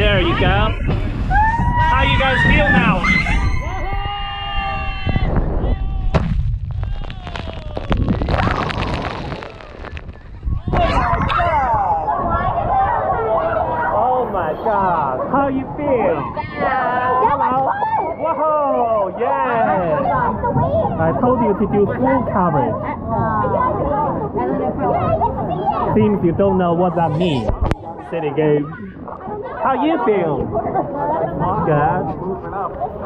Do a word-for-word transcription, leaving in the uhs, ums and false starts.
There you go. How you guys feel now? Oh my God! How you feel? Hello? Whoa! Yeah! I told you to do full coverage. Seems you don't know what that means. Say it again. How you feel? Good.